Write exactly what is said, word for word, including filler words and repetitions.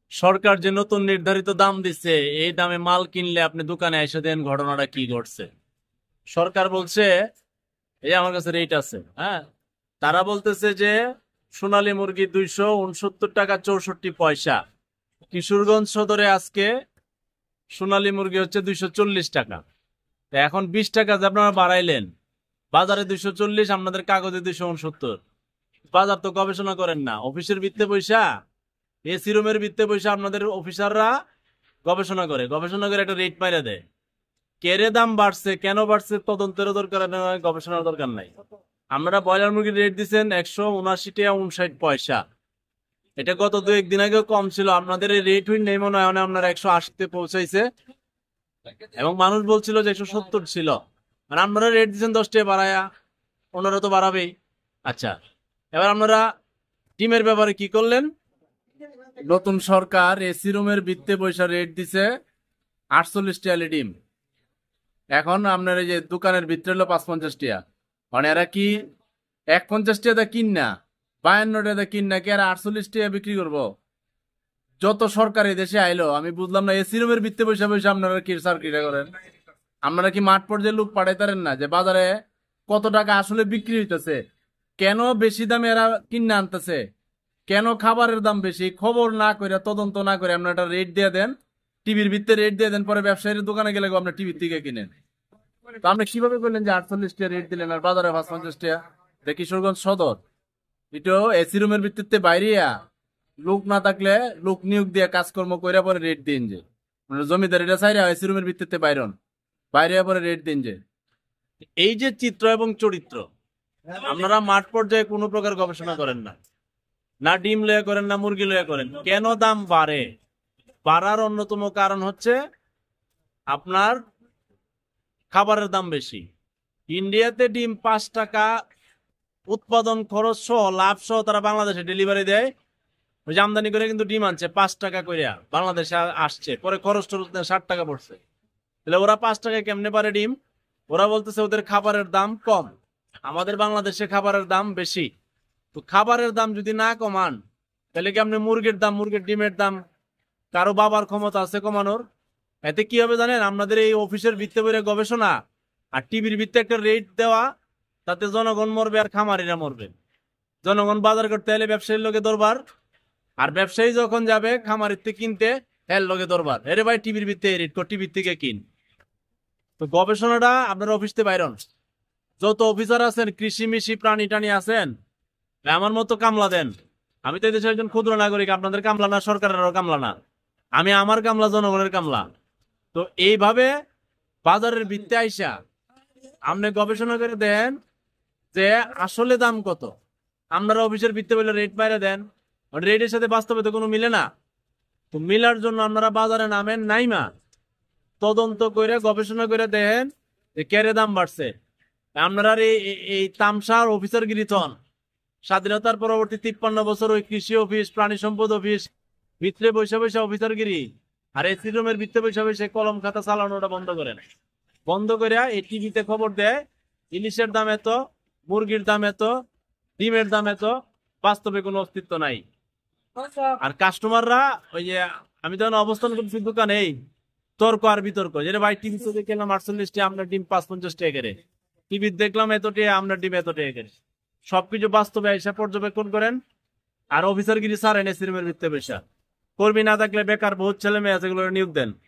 সরকার যে নতুন নির্ধারিত দাম দিচ্ছে, এই দামে মাল কিনলে আপনি দোকানে এসে দেন, ঘটনাটা কি ঘটছে? সরকার বলছে, এই আমার কাছে রেট আছে, হ্যাঁ, তারা বলতেছে যে সোনালী মুরগি দুইশো উনসত্তর টাকা চৌষট্টি পয়সা। কিশোরগঞ্জ সদরে আজকে সোনালী মুরগি হচ্ছে দুইশো চল্লিশ টাকা। তা এখন বিশ টাকা যে আপনারা বাড়াইলেন, বাজারে দুইশো চল্লিশ, আপনাদের কাগজে দুইশো উনসত্তর। বাজার তো গবেষণা করেন না, অফিসের ভিত্তে পয়সা, এসি রুমের ভিত্তে পয়সা আপনাদের অফিসাররা গবেষণা করে, গবেষণা করে একটা রেট মাইরা দেয়। কেরে দাম বাড়ছে, কেন বাড়ছে তদন্তের দরকার নয়, গবেষণার দরকার নাই। আপনারা ব্রয়লার মুরগির রেট দিচ্ছেন একশো উনআশি টাকা উনষাট পয়সা। এটা গত দু একদিন আগেও কম ছিল, আপনাদের এই রেট হই নেই মনে হয়, মানে আপনারা একশো আশিতে পৌঁছাইছে, এবং মানুষ বলছিল যে একশো সত্তর ছিল। মানে আপনারা রেট দিচ্ছেন দশ টাকা বাড়ায়া, ওনারা তো বাড়াবেই। আচ্ছা, এবার আপনারা ডিমের ব্যাপারে কি করলেন? নতুন সরকার এসি রুমের ভিত্তে পয়সা রেট দিছে আটচল্লিশ টাকা ডিম। এখন আপনার এই যে দোকানের ভিতরে হলো পাঁচ পঞ্চাশ টাকা, মানে এরা কি এক পঞ্চাশ টাকা কিন না, বায়ান্ন টাকা কিন না, কি আর আটচল্লিশ টাকা বিক্রি করবো? যত সরকার এই দেশে আইলো আমি বুঝলাম না, এসি রুমের ভিত্তে পয়সা পয়সা আপনারা কি সার্কিটা করেন? আপনারা কি মাঠ পর্যায়ে লোক পাঠাইতারেন না যে বাজারে কত টাকা আসলে বিক্রি হইতেছে, কেন বেশি দামে এরা কিনে আনতেছে, কেন খাবারের দাম বেশি, খবর না করে তদন্ত না করে আপনার একটা রেট দিয়ে দেন, টিভির ভিত্তে রেট দিয়ে দেন, পরে ব্যবসায়ীর দোকানে গেলে আপনার টিভির থেকে কিনেন। তো আপনি কিভাবে করলেন যে আটচল্লিশ টাকা রেট দিলেন আর বাজারে পাঁচ পঞ্চাশ টাকা? এটা কিশোরগঞ্জ সদর, এটা এসি রুমের ভিত্তিতে বাইরিয়া লোক না থাকলে লোক নিয়োগ দিয়ে কাজকর্ম কইরা পরে রেট দিন যে, মানে জমিদার এটা চাইরা এসি রুমের ভিত্তিতে বাইরন বাইরে পরে রেট দিন যে। এই যে চিত্র এবং চরিত্র, আপনারা মাঠ পর্যায়ে কোনো প্রকার গবেষণা করেন না, না ডিম লয়া করেন না মুরগি লয়া করেন। কেন দাম বাড়ে? বাড়ার অন্যতম কারণ হচ্ছে আপনার খাবারের দাম বেশি। ইন্ডিয়াতে ডিম পাঁচ টাকা উৎপাদন খরচ সহ লাভ সহ তারা বাংলাদেশে ডেলিভারি দেয়, ওই যে আমদানি করে কিন্তু ডিম আনছে পাঁচ টাকা করে, বাংলাদেশে আসছে, পরে খরচ টরচ ষাট টাকা পড়ছে। তাহলে ওরা পাঁচ টাকায় কেমনে পারে ডিম? ওরা বলতেছে ওদের খাবারের দাম কম, আমাদের বাংলাদেশে খাবারের দাম বেশি। তো খাবারের দাম যদি না কমান, তাহলে কি আপনি মুরগির দাম, মুরগির ডিমের দাম কারো বাবার ক্ষমতা আছে কমানোর? এতে কি হবে জানেন? আপনাদের এই অফিসের ভিত্তে বইরে গবেষণা আর টিভির ভিত্তে একটা রেট দেওয়া, তাতে জনগণ মরবে আর খামারিরা মরবে। জনগণ বাজার করতে এলে ব্যবসায়ীর লোকে দরবার, আর ব্যবসায়ী যখন যাবে খামারির থেকে কিনতে, এর লোকে দরবার, এরে ভাই টিভির ভিত্তে রেট কর, টিভির থেকে কিন। তো গবেষণাটা আপনার অফিস থেকে বাইরন, যত অফিসার আছেন কৃষি মিশি প্রাণী টানি আছেন, আমার মতো কামলা দেন। আমি তো এই দেশের একজন ক্ষুদ্র নাগরিক, আপনাদের কামলা না, সরকারেরও কামলা না, আমি আমার কামলা জনগণের কামলা। তো এইভাবে বাজারের ভিত্তে আইসা আপনি গবেষণা করে দেন যে আসলে দাম কত। আপনারা অফিসের ভিত্তে বলে রেট বাইরে দেন, রেটের সাথে বাস্তবে তো কোনো মিলে না। তো মিলার জন্য আপনারা বাজারে নামেন নাইমা, তদন্ত করে গবেষণা করে দেখেন যে কেরে দাম বাড়ছে। আপনারা এই তামসার অফিসার গিরিথন স্বাধীনতার পরবর্তী তিপ্পান্ন বছর ওই কৃষি অফিস প্রাণী সম্পদ অফিস ভিতরে বৈশা বৈশা অফিসার গিরি আর এসি রুমের ভিতরে বৈশা বৈশা কলম খাতা চালানোটা বন্ধ করেন। বন্ধ করে এই টিভিতে খবর দেয় ইলিশের দাম এত, মুরগির দাম এত, ডিমের দাম এত, বাস্তবে কোনো অস্তিত্ব নাই। আর কাস্টমাররা ওই যে আমি যখন অবস্থান করছি দোকানে, তর্ক আর বিতর্ক, যেটা ভাই টিভি তো দেখলাম আটচল্লিশ টাকা, আপনার ডিম পাঁচ পঞ্চাশ টাকা করে, টিভি দেখলাম এত টাকা, আপনার ডিম এত টাকা করে। সবকিছু বাস্তবে এসে পর্যবেক্ষণ করেন আর অফিসার গিরি সার এনে সিনেমের ভিত্তে পয়সা। কর্মী না থাকলে বেকার বহুত ছেলে মেয়ে আছে, এগুলো নিয়োগ দেন।